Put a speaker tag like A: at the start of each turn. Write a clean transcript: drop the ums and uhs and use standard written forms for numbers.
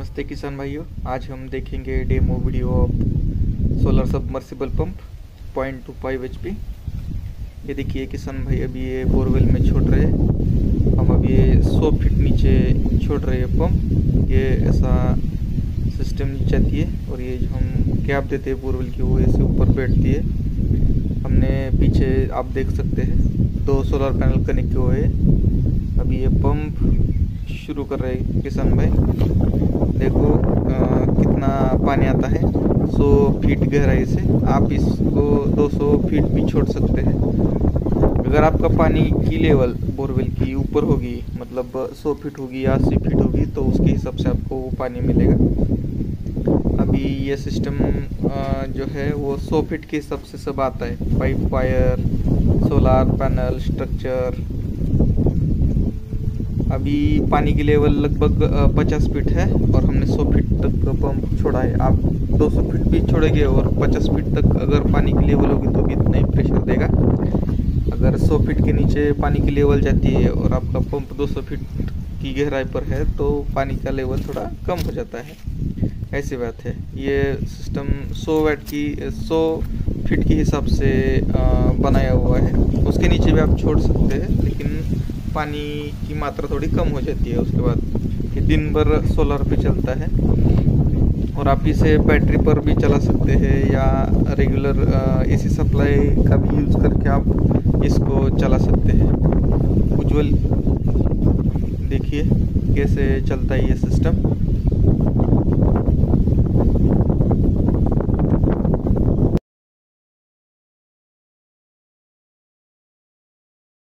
A: नमस्ते किसान भाइयों, आज हम देखेंगे demo video of solar submersible pump 0.25 HP। ये देखिए किसान भाई, अभी ये बोरवेल में छोड़ रहे हैं। हम अभी ये 100 फीट नीचे छोड़ रहे हैं पंप। ये ऐसा सिस्टम नीचे आती है और ये जो हम कैप देते हैं बोरवेल की, वो ऐसे ऊपर बैठती है। हमने पीछे आप देख सकते हैं 2 सोलर पैनल कनेक्ट हुए हैं। अभी ये पंप शुरू कर रहे हैं किसान भाई। देखो कितना पानी आता है, 100 फीट गहराई से। आप इसको 200 फीट भी छोड़ सकते हैं। अगर आपका पानी की लेवल बोरवेल की ऊपर होगी, मतलब 100 फीट होगी या 80 फीट होगी, तो उसके हिसाब से आपको वो पानी मिलेगा। अभी ये सिस्टम जो है वो 100 फीट के हिसाब से सब आता है। Pipe, wire, solar panel, structure. अभी पानी की लेवल लगभग 50 फीट है और हमने 100 फीट तक पंप छोड़ा है। आप 200 फीट भी छोड़ेंगे और 50 फीट तक अगर पानी की लेवल होगी तो भी इतना ही प्रेशर देगा। अगर 100 फीट के नीचे पानी की लेवल जाती है और आपका पंप 200 फीट की गहराई पर है तो पानी का लेवल थोड़ा कम हो जाता है। ऐसी बात है। ये सिस्टम 100 फीट के हिसाब से बनाया हुआ है। उसके नीचे भी आप छोड़ सकते हैं, लेकिन पानी की मात्रा थोड़ी कम हो जाती है। उसके बाद ये दिन भर सोलर पे चलता है और आप इसे बैटरी पर भी चला सकते हैं या रेगुलर एसी सप्लाई का भी यूज़ करके आप इसको चला सकते हैं। उज्ज्वल देखिए कैसे चलता है ये सिस्टम।